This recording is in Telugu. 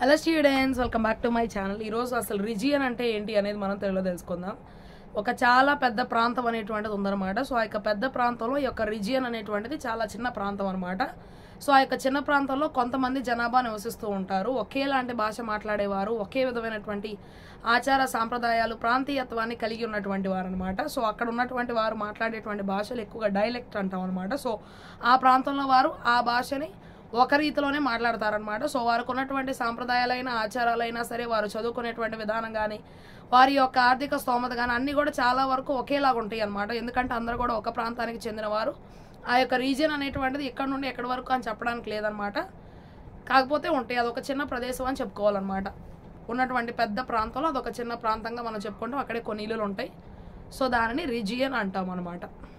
Hello students, welcome back to my channel. ఈరోజు అసలు రీజియన్ అంటే ఏంటి అనేది మనం తెలుగులో తెలుసుకుందాం. ఒక చాలా పెద్ద ప్రాంతం అనేటువంటిది ఉందన్నమాట. సో ఆ యొక్క పెద్ద ప్రాంతంలో ఈ యొక్క రీజియన్ అనేటువంటిది చాలా చిన్న ప్రాంతం అనమాట. సో ఆ యొక్క చిన్న ప్రాంతంలో కొంతమంది జనాభా నివసిస్తూ ఉంటారు. ఒకేలాంటి భాష మాట్లాడేవారు, ఒకే విధమైనటువంటి ఆచార సాంప్రదాయాలు, ప్రాంతీయత్వాన్ని కలిగి ఉన్నటువంటి వారు అనమాట. సో అక్కడ ఉన్నటువంటి వారు మాట్లాడేటువంటి భాషలు ఎక్కువగా డైలెక్ట్ అంటాం అనమాట. సో ఆ ప్రాంతంలో వారు ఆ భాషని ఒక రీతిలోనే మాట్లాడతారనమాట. సో వారికి ఉన్నటువంటి సాంప్రదాయాలైన ఆచారాలైనా సరే, వారు చదువుకునేటువంటి విధానం కానీ, వారి యొక్క ఆర్థిక స్తోమత కానీ అన్నీ కూడా చాలా వరకు ఒకేలాగా ఉంటాయి అనమాట. ఎందుకంటే అందరూ కూడా ఒక ప్రాంతానికి చెందినవారు. ఆ యొక్క రీజియన్ అనేటువంటిది ఇక్కడ నుండి ఎక్కడి వరకు అని చెప్పడానికి లేదనమాట. కాకపోతే ఉంటాయి, అదొక చిన్న ప్రదేశం అని చెప్పుకోవాలన్నమాట. ఉన్నటువంటి పెద్ద ప్రాంతంలో అదొక చిన్న ప్రాంతంగా మనం చెప్పుకుంటాం. అక్కడే కొన్ని ఇల్లులు ఉంటాయి. సో దానిని రీజియన్ అంటాం అనమాట.